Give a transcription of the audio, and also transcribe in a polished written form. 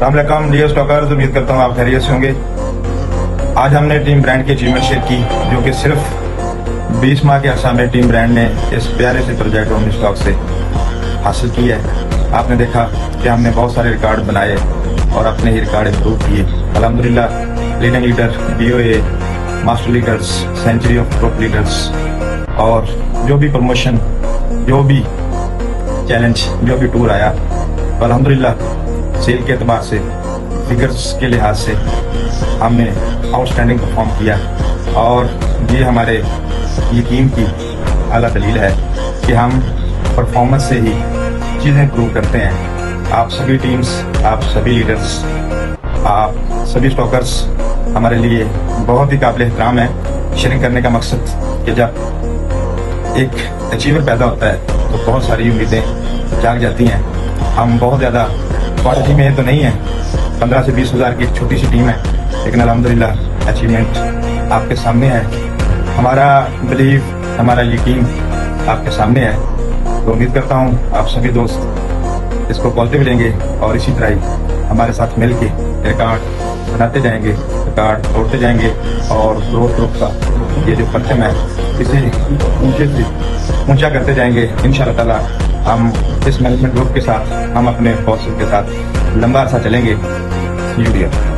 अस्सलाम वालेकुम dear stalkers, उम्मीद करता हूँ आप खैरियत से होंगे। आज हमने टीम ब्रांड की अचीवमेंट शेयर की, जो कि सिर्फ 20 माह के अरसा में टीम ब्रांड ने इस प्यारे से प्रोजेक्ट ओमनी स्टॉक से हासिल की है। आपने देखा कि हमने बहुत सारे रिकॉर्ड बनाए और अपने ही रिकॉर्ड इम्प्रूव किए। अल्हम्दुलिल्लाह, leading leader, BOA, master leaders, century of top leaders, और जो भी प्रमोशन, जो भी चैलेंज, जो भी टूर आया, अल्हम्दुलिल्लाह सेल के एतबार से, फिगर्स के लिहाज से हमने आउटस्टैंडिंग परफॉर्म किया। और ये हमारे यकीन की आला दलील है कि हम परफॉर्मेंस से ही चीज़ें प्रूव करते हैं। आप सभी टीम्स, आप सभी लीडर्स, आप सभी स्टॉकर्स हमारे लिए बहुत ही काबिल एहतराम है। शेयरिंग करने का मकसद कि जब एक अचीवर पैदा होता है तो बहुत सारी उम्मीदें जाग जाती हैं। हम बहुत ज़्यादा क्वालिटी में तो नहीं है, 15 से 20 हज़ार की एक छोटी सी टीम है, लेकिन अल्हम्दुलिल्लाह अचीवमेंट आपके सामने है। हमारा बिलीव, हमारा यकीन आपके सामने है। तो उम्मीद करता हूँ आप सभी दोस्त इसको पॉजिटिव लेंगे और इसी तरह ही हमारे साथ मिल के रिकॉर्ड बनाते जाएंगे, रिकॉर्ड तोड़ते जाएंगे और ग्रोथ का ये जो परचम है इसे ऊंचे से ऊंचा करते जाएंगे। इंशाअल्लाह ताला हम इस मैनेजमेंट ग्रुप के साथ, हम अपने बॉसेस के साथ लंबा अरसा चलेंगे।